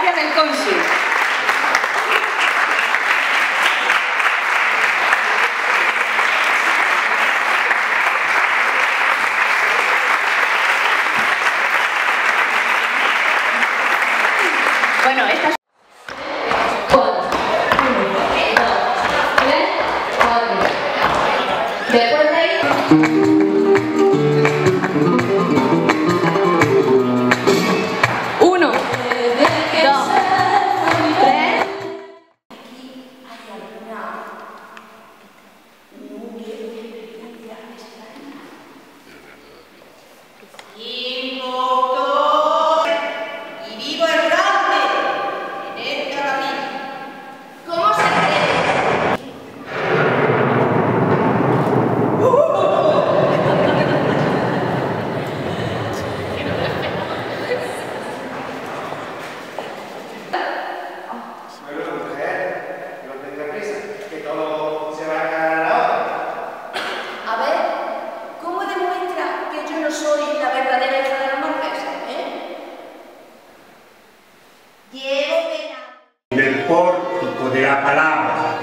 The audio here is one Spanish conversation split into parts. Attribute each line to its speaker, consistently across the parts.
Speaker 1: Gracias del cónsul. Bueno, esta es... Después de ahí...
Speaker 2: Del pórtico de la palabra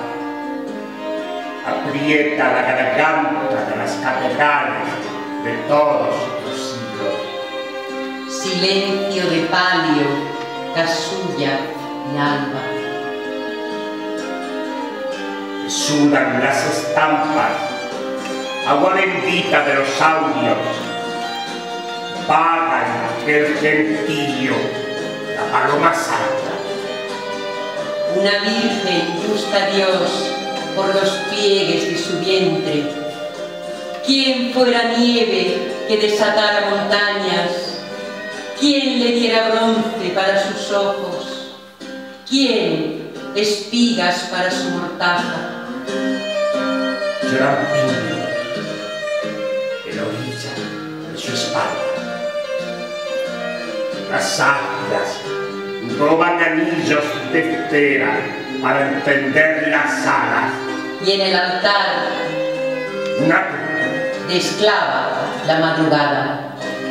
Speaker 2: aprieta la garganta de las catedrales de todos los siglos.
Speaker 3: Silencio de palio, casulla y alba.
Speaker 2: Sudan las estampas, agua bendita de los audios, pagan el gentío, la paloma santa.
Speaker 3: Una virgen busca a Dios por los pliegues de su vientre. ¿Quién fuera nieve que desatara montañas? ¿Quién le diera bronce para sus ojos? ¿Quién espigas para su mortaja?
Speaker 2: Lloran piños en la orilla de su espalda. Las águilas roban anillos de cera para encender las alas.
Speaker 3: Y en el altar,
Speaker 2: una cruz
Speaker 3: de esclava la madrugada.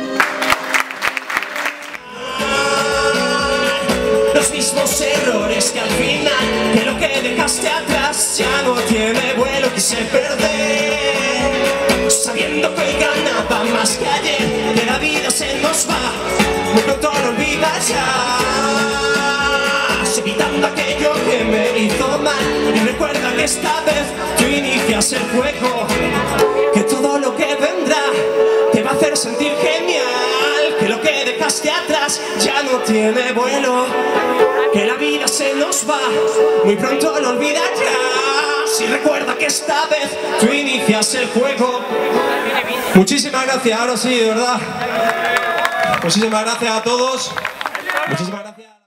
Speaker 4: Los mismos errores que al final, que lo que dejaste atrás ya no tiene vuelo, quise perder, sabiendo que hoy ganaba más que ayer, que la vida se nos va, muy pronto lo olvidas ya, evitando aquello que me hizo mal, y recuerda que esta vez tú inicias el juego, que todo lo que vendrá te va a hacer sentir genial, que lo que dejaste atrás ya no tiene vuelo, que la vida se nos va, muy pronto lo olvidarás, y recuerda que esta vez tú inicias el juego. Muchísimas gracias, ahora sí, de verdad. Muchísimas gracias a todos. Muchísimas gracias.